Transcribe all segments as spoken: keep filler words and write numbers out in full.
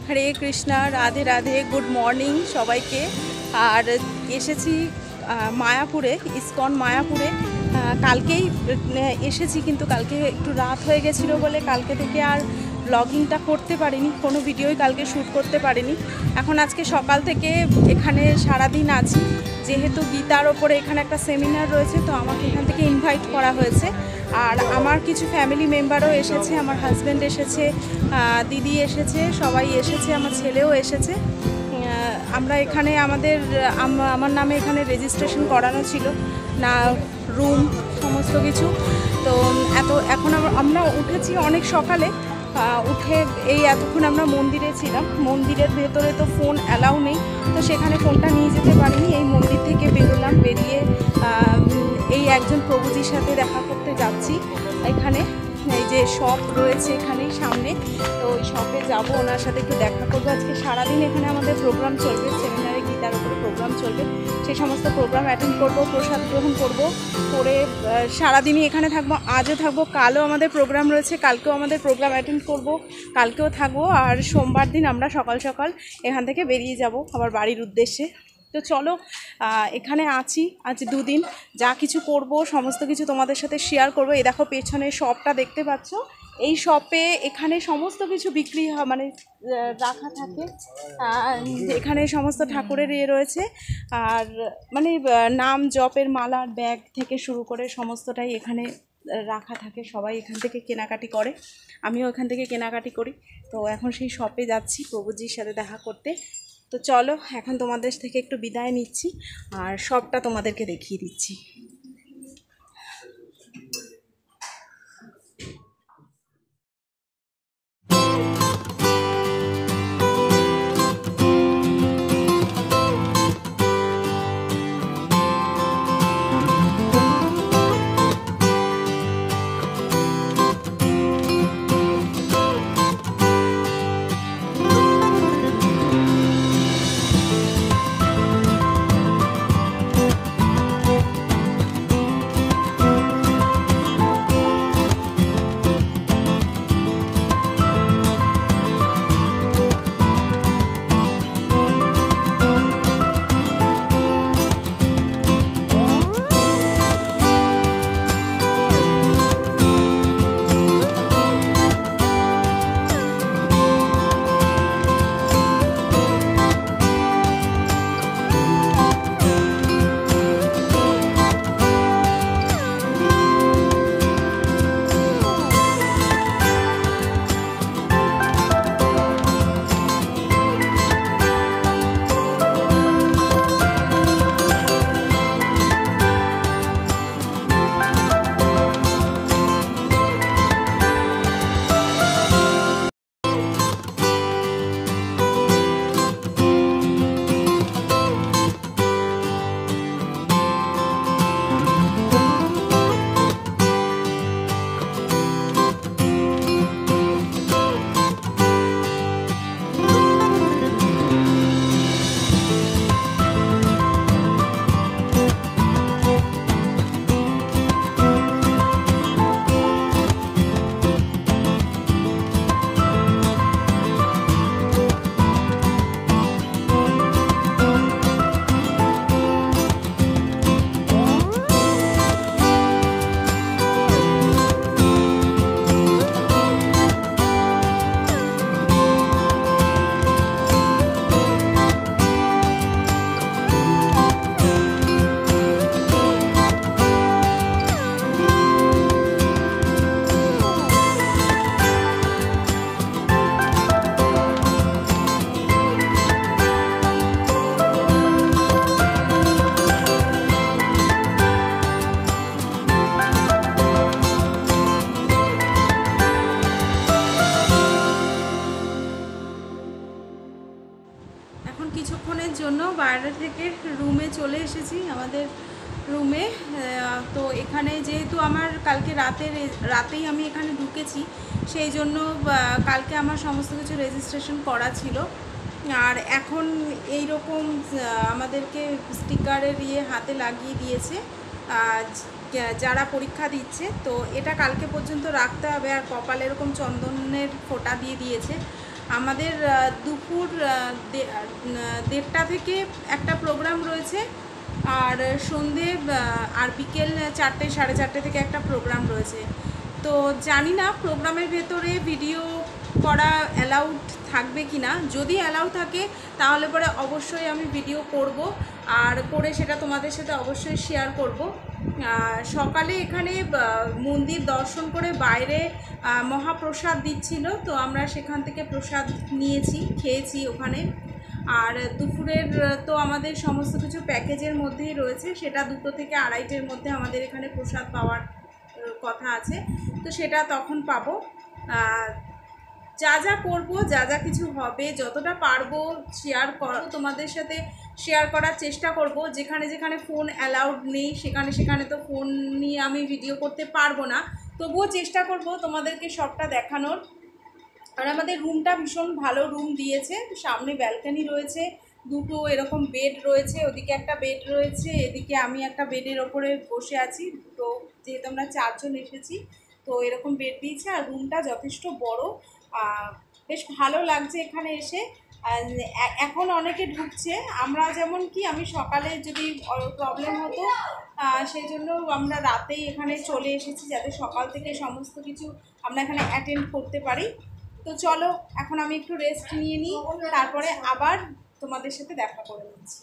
হরে Krishna, Radhe Radhe, good morning সবাইকে। আর এসেছি মায়াপুরে, ইসকন মায়াপুরে। কালকেই এসেছি, কিন্তু কালকে একটু রাত হয়ে গেছিলো বলে কালকে থেকে আর ব্লগিংটা করতে পারিনি, কোনো ভিডিওই কালকে শ্যুট করতে পারিনি। এখন আজকে সকাল থেকে এখানে সারাদিন আছি, যেহেতু গীতার ওপরে এখানে একটা সেমিনার রয়েছে, তো আমাকে এখান থেকে ইনভাইট করা হয়েছে। আর আমার কিছু ফ্যামিলি মেম্বারও এসেছে, আমার হাজব্যান্ড এসেছে, দিদি এসেছে, সবাই এসেছে, আমার ছেলেও এসেছে। আমরা এখানে আমাদের আমার নামে এখানে রেজিস্ট্রেশন করানো ছিল না, রুম সমস্ত কিছু। তো এত এখন আমরা উঠেছি অনেক সকালে, উঠে এই এতক্ষণ আমরা মন্দিরে ছিলাম। মন্দিরের ভেতরে তো ফোন অ্যালাউ নেই, তো সেখানে ফোনটা নিয়ে যেতে পারিনি। এই মন্দির থেকে বেরোলাম, বেরিয়ে এই একজন প্রভুজির সাথে দেখা করতে যাচ্ছি। এখানে এই যে শপ রয়েছে এখানেই সামনে, তো ওই শপে যাবো, ওনার সাথে একটু দেখা করবো। আজকে সারাদিন এখানে আমাদের প্রোগ্রাম চলবে, সেমিনারে গীতার উপরে প্রোগ্রাম চলবে, সেই সমস্ত প্রোগ্রাম অ্যাটেন্ড করবো, প্রসাদ গ্রহণ করবো, করে সারাদিনই এখানে থাকবো। আজও থাকবো, কালও আমাদের প্রোগ্রাম রয়েছে, কালকেও আমাদের প্রোগ্রাম অ্যাটেন্ড করবো, কালকেও থাকবো। আর সোমবার দিন আমরা সকাল সকাল এখান থেকে বেরিয়ে যাব আবার বাড়ির উদ্দেশ্যে। তো চলো, এখানে আছি আজ দুদিন, যা কিছু করব সমস্ত কিছু তোমাদের সাথে শেয়ার করবো। এই দেখো পেছনে শপটা দেখতে পাচ্ছ, এই শপে এখানে সমস্ত কিছু বিক্রি হয়, মানে রাখা থাকে। এখানে সমস্ত ঠাকুরের ইয়ে রয়েছে, আর মানে নাম জপের মালার ব্যাগ থেকে শুরু করে সমস্তটাই এখানে রাখা থাকে। সবাই এখান থেকে কেনাকাটি করে, আমিও এখান থেকে কেনাকাটি করি। তো এখন সেই শপে যাচ্ছি প্রভুজির সাথে দেখা করতে। তো চলো, এখন তোমাদের থেকে একটু বিদায় নিচ্ছি, আর সবটা তোমাদেরকে দেখিয়ে দিচ্ছি। কিছুক্ষণের জন্য বাইরে থেকে রুমে চলে এসেছি, আমাদের রুমে। তো এখানে যেহেতু আমার কালকে রাতের রাতেই আমি এখানে ঢুকেছি, সেই জন্য কালকে আমার সমস্ত কিছু রেজিস্ট্রেশন করা ছিল। আর এখন এই রকম আমাদেরকে স্টিকারের ইয়ে হাতে লাগিয়ে দিয়েছে যারা পরীক্ষা দিচ্ছে। তো এটা কালকে পর্যন্ত রাখতে হবে, আর কপালে এরকম চন্দনের ফোঁটা দিয়ে দিয়েছে। আমাদের দুপুর দেড়টা থেকে একটা প্রোগ্রাম রয়েছে, আর সন্ধে আর বিকেল চারটে সাড়ে চারটে থেকে একটা প্রোগ্রাম রয়েছে। তো জানি না প্রোগ্রামের ভেতরে ভিডিও করা অ্যালাউড থাকবে কি না। যদি অ্যালাউ থাকে তাহলে পরে অবশ্যই আমি ভিডিও করব, আর করে সেটা তোমাদের সাথে অবশ্যই শেয়ার করব। সকালে এখানে মন্দির দর্শন করে বাইরে মহাপ্রসাদ দিচ্ছিল, তো আমরা সেখান থেকে প্রসাদ নিয়েছি, খেয়েছি ওখানে। আর দুপুরের তো আমাদের সমস্ত কিছু প্যাকেজের মধ্যেই রয়েছে, সেটা দুটো থেকে আড়াইটের মধ্যে আমাদের এখানে প্রসাদ পাওয়ার কথা আছে, তো সেটা তখন পাবো। যা যা করবো, যা যা কিছু হবে, যতটা পারবো শেয়ার করবো তোমাদের সাথে, শেয়ার করার চেষ্টা করব। যেখানে যেখানে ফোন অ্যালাউড নেই সেখানে সেখানে তো ফোন নিয়ে আমি ভিডিও করতে পারবো না, তবুও চেষ্টা করব তোমাদেরকে সবটা দেখানোর। আর আমাদের রুমটা ভীষণ ভালো রুম দিয়েছে, সামনে ব্যালকনি রয়েছে, দুটো এরকম বেড রয়েছে, ওদিকে একটা বেড রয়েছে, এদিকে আমি একটা বেডের ওপরে বসে আছি। তো যেহেতু আমরা চারজন এসেছি তো এরকম বেড দিয়েছে, আর রুমটা যথেষ্ট বড়, বেশ ভালো লাগছে এখানে এসে। এখন অনেকে ঢুকছে, আমরা যেমন কি আমি সকালে যদি প্রবলেম হতো সেই জন্য আমরা রাতেই এখানে চলে এসেছি, যাতে সকাল থেকে সমস্ত কিছু আমরা এখানে অ্যাটেন্ড করতে পারি। তো চলো এখন আমি একটু রেস্ট নিয়ে নিই, তারপরে আবার তোমাদের সাথে দেখা করে নিচ্ছি।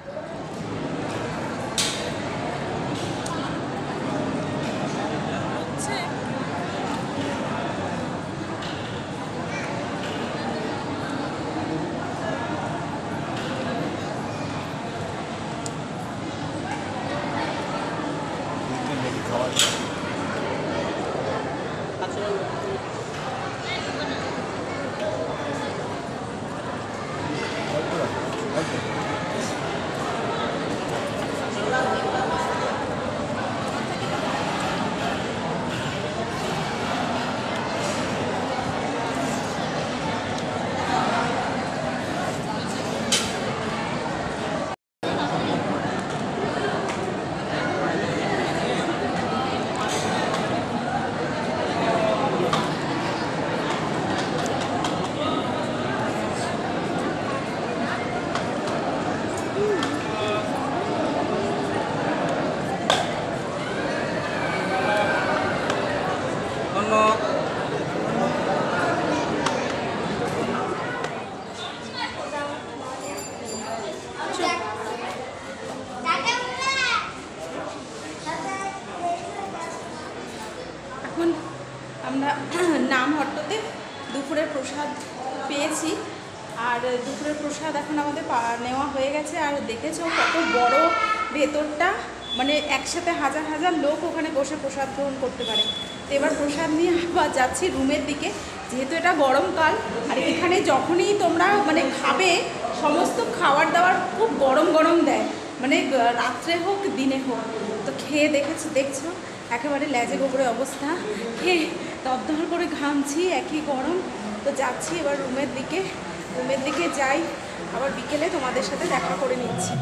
এখন আমরা নামহট্টতে দুপুরের প্রসাদ পেয়েছি, আর দুপুরের প্রসাদ এখন আমাদের নেওয়া হয়ে গেছে। আর দেখেছো কত বড় ভেতরটা, মানে একসাথে হাজার হাজার লোক ওখানে বসে প্রসাদ গ্রহণ করতে পারে। তো এবার প্রসাদ নিয়ে আবার যাচ্ছি রুমের দিকে, যেহেতু এটা গরমকাল, আর এখানে যখনই তোমরা মানে খাবে সমস্ত খাবার দাবার খুব গরম গরম দেয়, মানে রাত্রে হোক দিনে হোক। তো খেয়ে দেখেছো দেখছো একেবারে লেজে গোবরে অবস্থা, খেয়ে দরদর করে ঘামছি, একই গরম। তো যাচ্ছি এবার রুমের দিকে, রুমের দিকে যাই, আবার বিকেলে তোমাদের সাথে দেখা করে নিচ্ছি।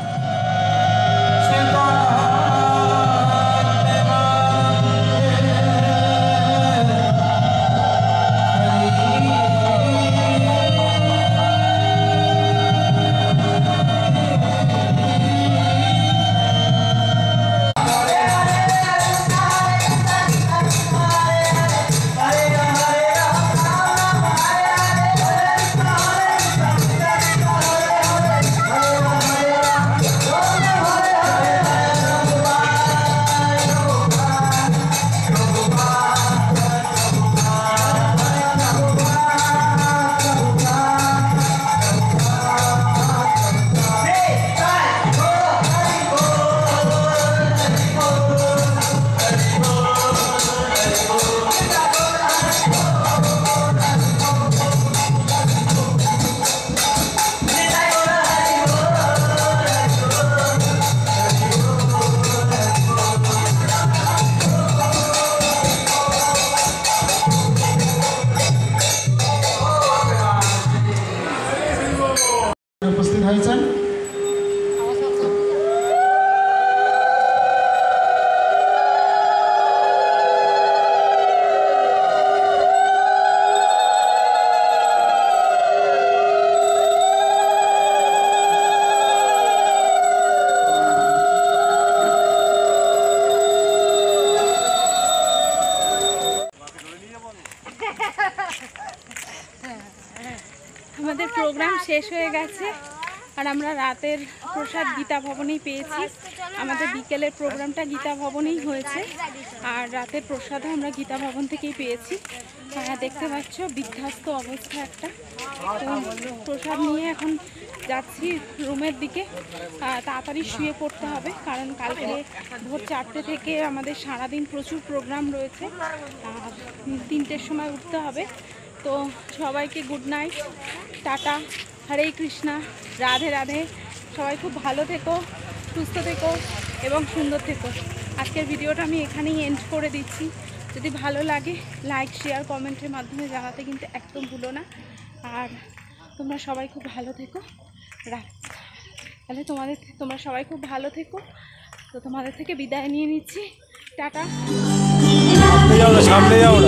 প্রোগ্রাম শেষ হয়ে গেছে আর আমরা রাতের প্রসাদ গীতা ভবনেই পেয়েছি। আমাদের বিকেলের প্রোগ্রামটা গীতা ভবনেই হয়েছে আর রাতের প্রসাদও আমরা গীতা ভবন থেকেই পেয়েছি। দেখতে পাচ্ছ বিধ্বস্ত অবস্থা একটা। তো প্রসাদ নিয়ে এখন যাচ্ছি রুমের দিকে। তাড়াতাড়ি শুয়ে পড়তে হবে কারণ কালকে ভোর চারটে থেকে আমাদের সারাদিন প্রচুর প্রোগ্রাম রয়েছে। তিনটের সময় উঠতে হবে। তো সবাইকে good night, tata, Hare Krishna, Radhe Radhe. সবাই খুব ভালো থেকো, সুস্থ থেকো এবং সুন্দর থেকো। আজকের ভিডিওটা আমি এখানেই এন্ড করে দিচ্ছি। যদি ভালো লাগে লাইক শেয়ার কমেন্টের মাধ্যমে জানাতে কিন্তু একদম ভুলো না। আর তোমরা সবাই খুব ভালো থেকো। তাহলে তোমাদের তোমরা সবাই খুব ভালো থেকো। তো তোমাদের থেকে বিদায় নিয়ে নিচ্ছি, টাটা। সামনে যাও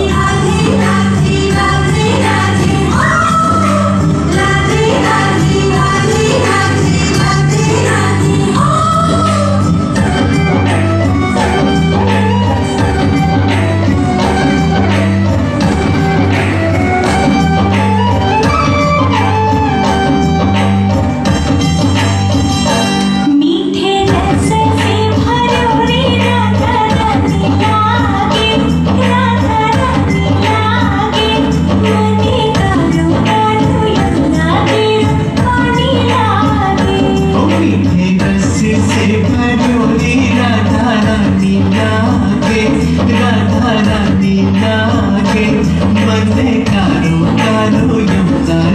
না। मन कारो कारो यमुना